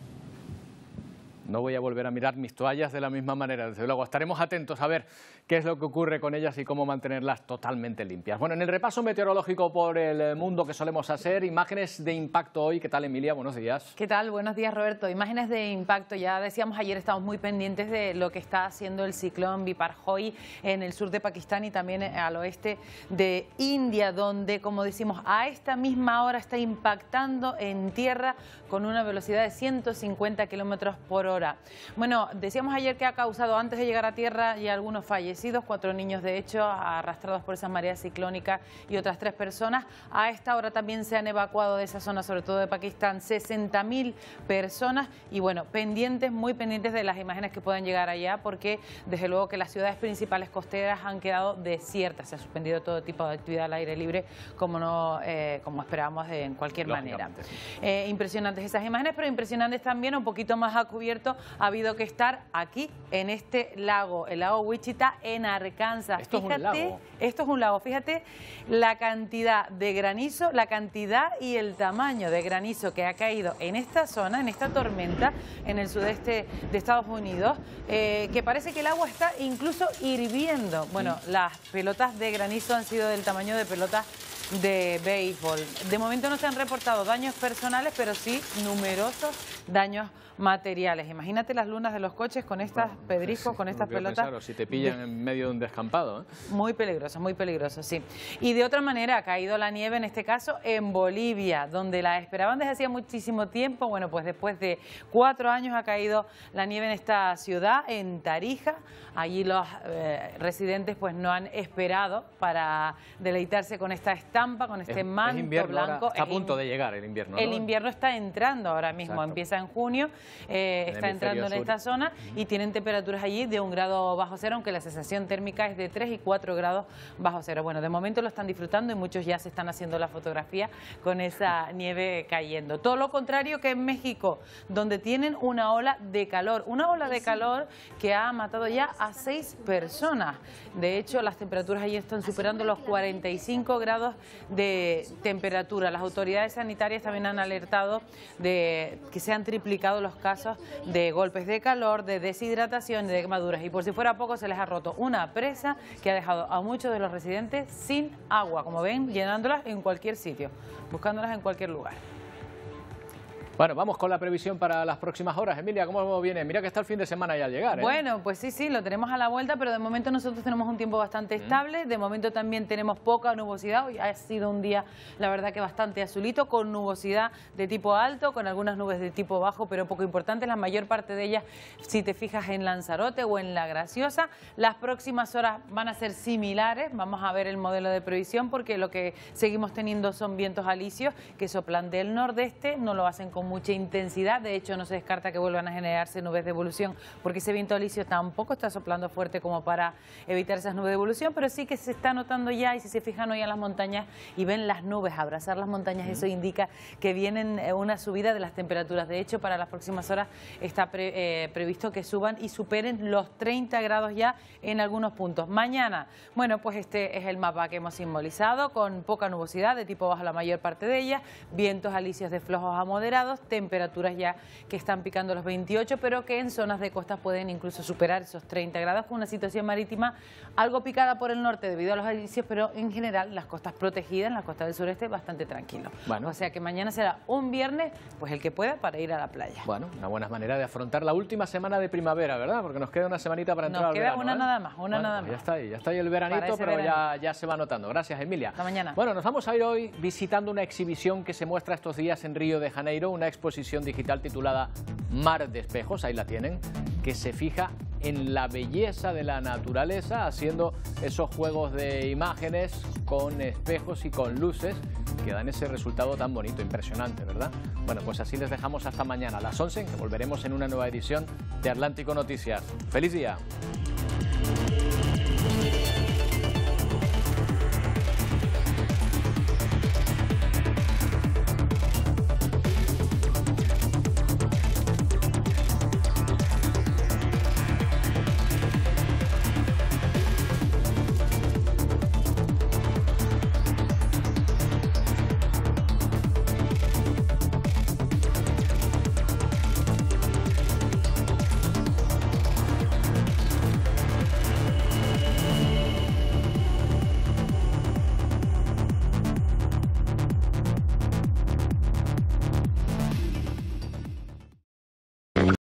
No voy a volver a mirar mis toallas de la misma manera, desde luego. Estaremos atentos a ver qué es lo que ocurre con ellas y cómo mantenerlas totalmente limpias. Bueno, en el repaso meteorológico por el mundo que solemos hacer, imágenes de impacto hoy. ¿Qué tal, Emilia? Buenos días. ¿Qué tal? Buenos días, Roberto. Imágenes de impacto. Ya decíamos ayer, estamos muy pendientes de lo que está haciendo el ciclón Biparjoy en el sur de Pakistán y también al oeste de India, donde, como decimos, a esta misma hora está impactando en tierra con una velocidad de ciento cincuenta kilómetros por hora. Bueno, decíamos ayer que ha causado, antes de llegar a tierra, ya algunos fallecidos, cuatro niños de hecho arrastrados por esa marea ciclónica y otras tres personas. A esta hora también se han evacuado de esa zona, sobre todo de Pakistán, sesenta mil personas y bueno, pendientes, muy pendientes de las imágenes que puedan llegar allá, porque desde luego que las ciudades principales costeras han quedado desiertas, se ha suspendido todo tipo de actividad al aire libre, como no, eh, como esperábamos de, en cualquier manera. Eh, impresionantes esas imágenes, pero impresionantes también, un poquito más a cubierto, ha habido que estar aquí en este lago, el lago Wichita en Arkansas. Esto fíjate, es un lago. Esto es un lago. Fíjate la cantidad de granizo, la cantidad y el tamaño de granizo que ha caído en esta zona, en esta tormenta, en el sudeste de Estados Unidos, eh, que parece que el agua está incluso hirviendo. Bueno, sí. Las pelotas de granizo han sido del tamaño de pelotas de béisbol. De momento no se han reportado daños personales, pero sí numerosos daños materiales. Imagínate las lunas de los coches con estas bueno, pedriscos, con estas pelotas. Claro, si te pillan de... en medio de un descampado. ¿eh? Muy peligroso, muy peligroso, sí. Y de otra manera ha caído la nieve, en este caso en Bolivia, donde la esperaban desde hacía muchísimo tiempo. Bueno, pues después de cuatro años ha caído la nieve en esta ciudad, en Tarija. Allí los eh, residentes pues no han esperado para deleitarse con esta estampa, con este es, manto es invierno blanco. Ahora, está a punto de llegar el invierno, ¿no? El invierno está entrando ahora mismo, Exacto. empieza en junio, eh, está entrando en sur. esta zona y tienen temperaturas allí de un grado bajo cero, aunque la sensación térmica es de tres y cuatro grados bajo cero. Bueno, de momento lo están disfrutando y muchos ya se están haciendo la fotografía con esa nieve cayendo. Todo lo contrario que en México, donde tienen una ola de calor, una ola de calor que ha matado ya a seis personas. De hecho, las temperaturas allí están superando los cuarenta y cinco grados de temperatura. Las autoridades sanitarias también han alertado de que se han triplicado los casos de golpes de calor, de deshidratación y de quemaduras. Y por si fuera poco, se les ha roto una presa que ha dejado a muchos de los residentes sin agua, como ven, llenándolas en cualquier sitio, buscándolas en cualquier lugar. Bueno, vamos con la previsión para las próximas horas. Emilia, ¿cómo viene? Mira que está el fin de semana ya al llegar, ¿eh? Bueno, pues sí, sí, lo tenemos a la vuelta, pero de momento nosotros tenemos un tiempo bastante estable. De momento también tenemos poca nubosidad. Hoy ha sido un día, la verdad, que bastante azulito, con nubosidad de tipo alto, con algunas nubes de tipo bajo, pero poco importantes. La mayor parte de ellas, si te fijas en Lanzarote o en La Graciosa. Las próximas horas van a ser similares. Vamos a ver el modelo de previsión, porque lo que seguimos teniendo son vientos alisios que soplan del nordeste, no lo hacen con mucha intensidad. De hecho, no se descarta que vuelvan a generarse nubes de evolución, porque ese viento alisio tampoco está soplando fuerte como para evitar esas nubes de evolución, pero sí que se está notando ya. Y si se fijan hoy en las montañas y ven las nubes abrazar las montañas, eso indica que vienen una subida de las temperaturas. De hecho, para las próximas horas está pre, eh, previsto que suban y superen los treinta grados ya en algunos puntos. Mañana, bueno, pues este es el mapa que hemos simbolizado, con poca nubosidad de tipo bajo la mayor parte de ella, vientos alisios de flojos a moderados, temperaturas ya que están picando los veintiocho, pero que en zonas de costas pueden incluso superar esos treinta grados, con una situación marítima algo picada por el norte debido a los alisios, pero en general las costas protegidas, en las costas del sureste, bastante tranquilo. Bueno. O sea que mañana será un viernes, pues el que pueda, para ir a la playa. Bueno, una buena manera de afrontar la última semana de primavera, ¿verdad? Porque nos queda una semanita para entrar nos al queda verano, una ¿eh? nada más, una bueno, nada pues más. Ya está ahí, ya está ahí el veranito, pero ya, ya se va notando. Gracias, Emilia. Hasta mañana. Bueno, nos vamos a ir hoy visitando una exhibición que se muestra estos días en Río de Janeiro, una exposición digital titulada Mar de Espejos, ahí la tienen, que se fija en la belleza de la naturaleza, haciendo esos juegos de imágenes con espejos y con luces que dan ese resultado tan bonito, impresionante, ¿verdad? Bueno, pues así les dejamos hasta mañana a las once, que volveremos en una nueva edición de Atlántico Noticias. ¡Feliz día!